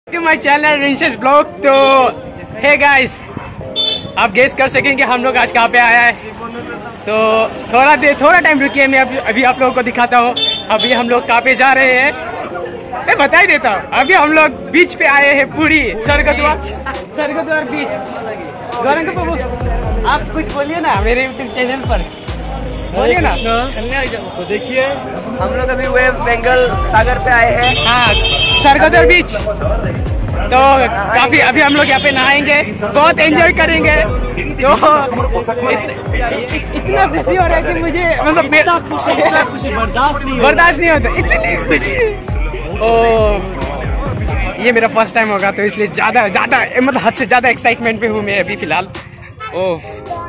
To my channel रिंशेस vlog. तो hey guys, आप गेस कर सकेंगे हम लोग आज कहाँ पे आया है। तो थोड़ा टाइम रुकिए, मैं अभी आप लोगों को दिखाता हूँ अभी हम लोग कहाँ पे जा रहे हैं। मैं बता ही देता हूँ, अभी हम लोग बीच पे आए हैं, पूरी स्वर्गद्वार बीच। आप कुछ बोलिए ना मेरे यूट्यूब चैनल पर, बोलिए ना। तो देखिए हम लोग अभी वेस्ट बंगाल सागर पे आए हैं। हाँ, स्वर्गद्वार बीच। तो काफी अभी हम लोग यहाँ पे नहाएंगे, बहुत एंजॉय करेंगे। तो इतना खुशी हो रहा है कि मुझे मतलब इतना खुशी बर्दाश्त नहीं होता, इतनी खुशी। ओ, ये मेरा फर्स्ट टाइम होगा तो इसलिए ज्यादा मतलब हद से ज्यादा एक्साइटमेंट में हूँ मैं अभी फिलहाल। ओह,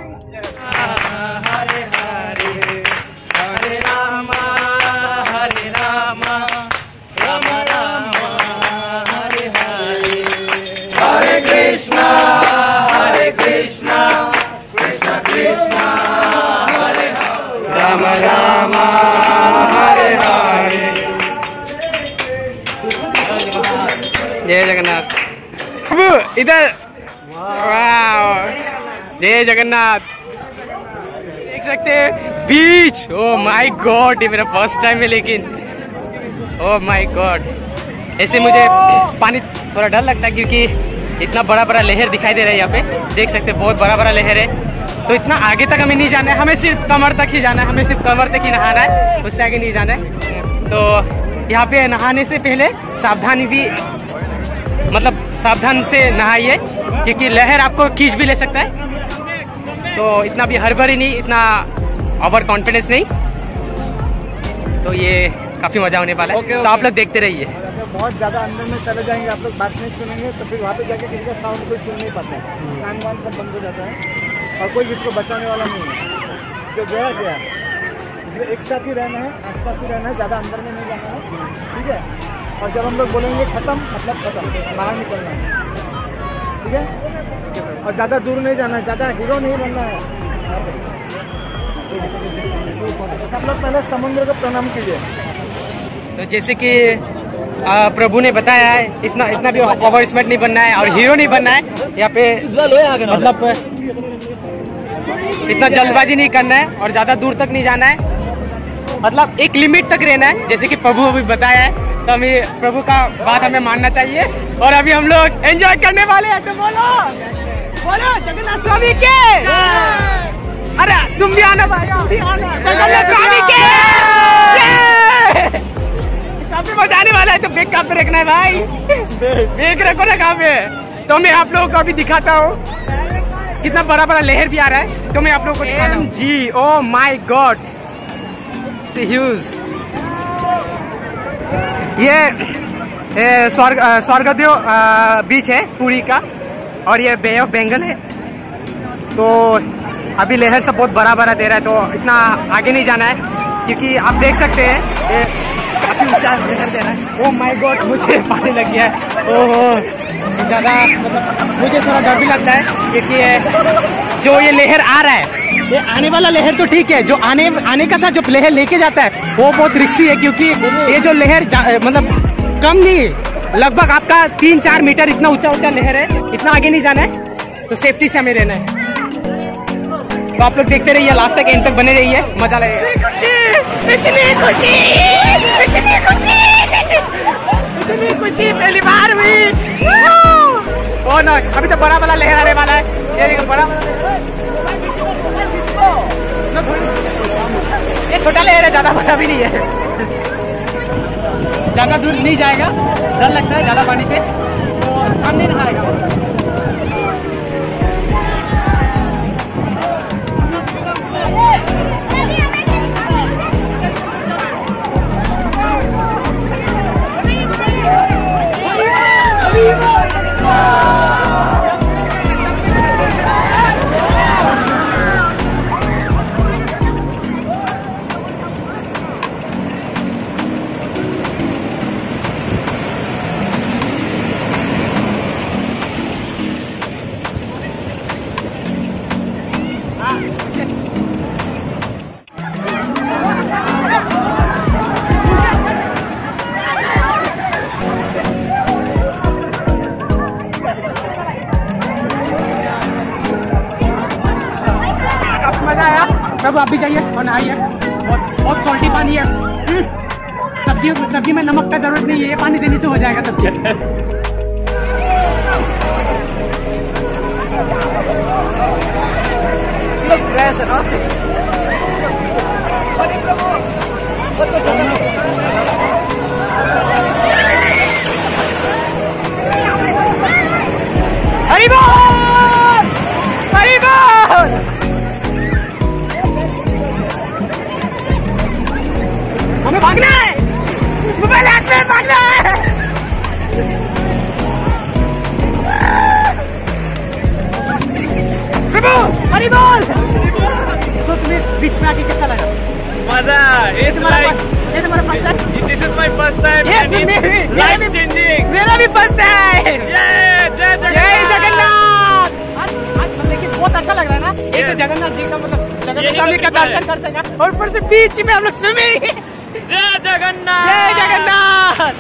राम राम हरे हरे, जय जगन्नाथ। अब इधर वाह, जय जगन्नाथ। देख सकते हैं बीच। ओ माय गॉड, ये मेरा फर्स्ट टाइम है, लेकिन ओ माय गॉड, ऐसे मुझे पानी थोड़ा डर लगता है क्योंकि इतना बड़ा लहर दिखाई दे रहा है यहाँ पे। देख सकते हैं बहुत बड़ा लहर है। तो इतना आगे तक हमें नहीं जाना है, हमें सिर्फ कमर तक ही जाना है, हमें सिर्फ कमर तक ही नहाना है, उससे आगे नहीं जाना है। तो यहाँ पे नहाने से पहले सावधानी भी, मतलब सावधान से नहाइए क्योंकि लहर आपको खींच भी ले सकता है। तो इतना भी हड़बड़ी नहीं, इतना ओवर कॉन्फिडेंस नहीं। तो ये काफ़ी मज़ा होने वाला है। तो आप लोग देखते रहिए। बहुत ज़्यादा अंदर में चले जाएंगे आप लोग, बात नहीं सुनेंगे तो फिर वहाँ पे जाके किसी का साउंड कोई सुन नहीं पाता है, कान वान सब बंद हो जाता है और कोई किसको बचाने वाला नहीं है। जो गया इसलिए एक साथ ही रहना है, आसपास ही रहना है, ज़्यादा अंदर में नहीं जाना है, ठीक है। और जब हम लोग बोलेंगे ख़त्म मतलब ख़त्म, बाहर निकलना है, ठीक है। और ज़्यादा दूर नहीं जाना है, ज़्यादा हीरो नहीं बनना है। सब लोग पहले समुद्र को प्रणाम कीजिए। तो जैसे कि प्रभु ने बताया है, इतना भी ओवर स्मार्ट नहीं बनना है और हीरो नहीं बनना है यहाँ पे, मतलब इतना जल्दबाजी नहीं करना है और ज़्यादा दूर तक नहीं जाना है, मतलब एक लिमिट तक रहना है जैसे कि प्रभु अभी बताया है। तो हमें प्रभु का बात हमें मानना चाहिए। और अभी हम लोग एंजॉय करने वाले हैं। तो बोलो जगन्नाथ स्वामी के, अरे तुम भी आना भाई, तुम भी आना, जगन्नाथ स्वामी के। काफी मजा आने वाला है। तो बेग कहाँ पे रखना है भाई, बेग रखो ना कहाँ पे। तो मैं आप लोगों को अभी दिखाता हूँ कितना बड़ा लहर भी आ रहा है। तो मैं आप लोगों को दिखाता हूँ जी। Oh my god, it's huge. ये स्वर्गद्वार बीच है पुरी का और ये बे ऑफ बंगाल है। तो अभी लहर सब बहुत बड़ा दे रहा है, तो इतना आगे नहीं जाना है क्योंकि आप देख सकते हैं ये काफी ऊंचा लहर दे रहा है। ओ माय गॉड, मुझे पानी लग गया है। ओहो, ज़्यादा मतलब मुझे थोड़ा डर भी लगता है क्योंकि जो ये लहर आ रहा है, ये आने वाला लहर तो ठीक है, जो आने का साथ जो लहर लेके जाता है वो बहुत रिस्की है क्योंकि ये जो लहर मतलब कम नहीं, लगभग आपका 3-4 मीटर इतना ऊंचा लहर है। इतना आगे नहीं जाना है, तो सेफ्टी से हमें रहना है। तो आप लोग देखते रहिए, लास्ट तक एंड तक बने रहिए, मजा लगेगा। इतनी खुशी पहली बार हुई। ओ ना, अभी तो बड़ा लहर आने वाला है। ये बड़ा, ये छोटा लहर है, ज्यादा बड़ा भी नहीं है, ज्यादा दूर नहीं जाएगा, डर लगता है ज्यादा पानी से, तो सामने नहाएगा। अब आप भी जाइए और नहाइए। बहुत सॉल्टी पानी है। सब्जी में नमक का जरूरत नहीं है, ये पानी देने से हो जाएगा सब्जी। हरी बोल, हरी बोल। हमें भागना है, मोबाइल हाथ में भागना है। हरी बोल। तो तुम्हें बीच में आके कैसा लगा? मजा। ये तुम्हारा first time? This is my first time. Yes, and it's life changing. मेरा भी फर्स्ट टाइम। जय जय जगन्नाथ। आज लेकिन बहुत अच्छा लग रहा है ना। एक तो जगन्नाथ जी का मतलब जगन्नाथ स्वामी का दर्शन कर सका और ऊपर से बीच में हम लोग स्विमिंग। जय जगन्नाथ। जय जगन्नाथ।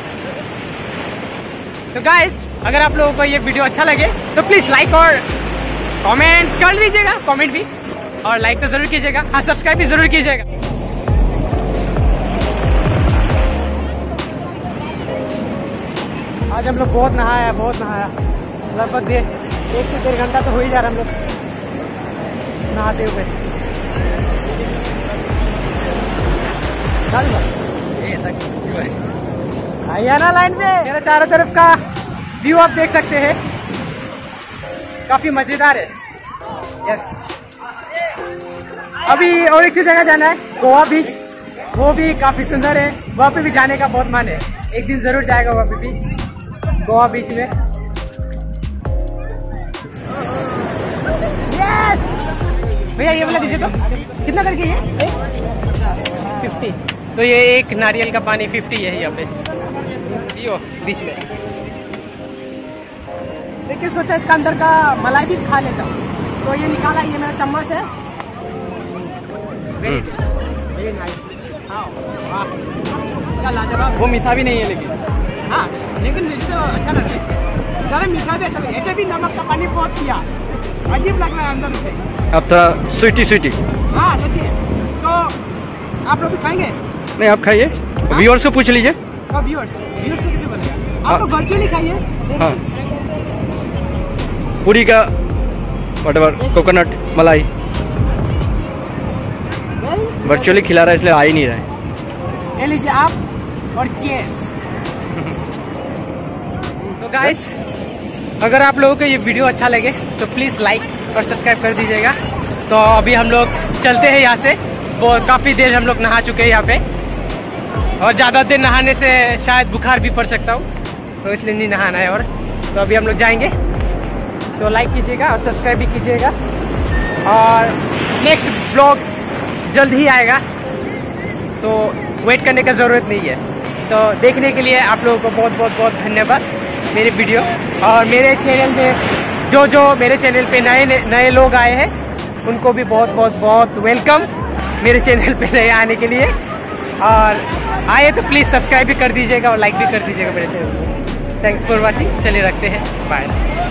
तो गाइस, अगर आप लोगों को ये वीडियो अच्छा लगे तो प्लीज लाइक और कमेंट कर लीजिएगा। कमेंट भी और लाइक तो जरूर कीजिएगा। हाँ, सब्सक्राइब भी जरूर कीजिएगा। आज हम लोग बहुत नहाया। लगभग 1 से 1.5 घंटा तो हो ही जा रहा है हम लोग नहाते हुए। आइए ना लाइन पे। मेरे चारों तरफ का व्यू आप देख सकते हैं, काफी मजेदार है। यस, अभी और एक जगह जाना है, गोवा बीच। वो भी काफी सुंदर है, वहाँ पे भी जाने का बहुत मन है। एक दिन जरूर जाएगा वहाँ पे भी, गोवा बीच में। यस भैया, ये वाला दीजिए तो। कितना करके ये? 50। तो ये एक नारियल का पानी 50 है यहाँ पे। पियो बीच में। देखिए, सोचा इसका अंदर का मलाई भी खा लेता हूँ, तो ये निकाला। ये मेरा चम्मच है। Very nice. हाँ, क्या लाजवाब। वो मीठा भी नहीं है लेकिन, हाँ लेकिन मुझे तो अच्छा लगे। ज़्यादा मीठा भी अच्छा लगे। ऐसे भी नमक का पानी बहुत पिया, अजीब लग रहा है अंदर से। अब थोड़ा स्वीटी। हाँ सोचिए, तो आप लोग भी खाएंगे? नहीं, आप खाइए। व्यूअर्स को पूछ लीजिए। व्यूअर्स को कैसे बोलेगा? आप तो वर्चुअली खाइए। हाँ, पूरी का व्हाटएवर, कोकोनट मलाई वर्चुअली खिला रहा है, इसलिए आ ही नहीं रहा है। ले लीजिए आप और चीयर्स। तो गाइस, अगर आप लोगों को ये वीडियो अच्छा लगे तो प्लीज़ लाइक और सब्सक्राइब कर दीजिएगा। तो अभी हम लोग चलते हैं यहाँ से। वो काफ़ी देर हम लोग नहा चुके हैं यहाँ पे, और ज़्यादा देर नहाने से शायद बुखार भी पड़ सकता हूँ, तो इसलिए नहीं नहाना है। और तो अभी हम लोग जाएंगे, तो लाइक कीजिएगा और सब्सक्राइब भी कीजिएगा। और नेक्स्ट ब्लॉग जल्द ही आएगा, तो वेट करने का ज़रूरत नहीं है। तो देखने के लिए आप लोगों को बहुत बहुत बहुत धन्यवाद। मेरे वीडियो और मेरे चैनल में जो मेरे चैनल पे नए लोग आए हैं, उनको भी बहुत बहुत बहुत वेलकम मेरे चैनल पे नए आने के लिए। और आए तो प्लीज़ सब्सक्राइब भी कर दीजिएगा और लाइक भी कर दीजिएगा मेरे चैनल को। Thanks for watching. चलिए रखते हैं, बाय।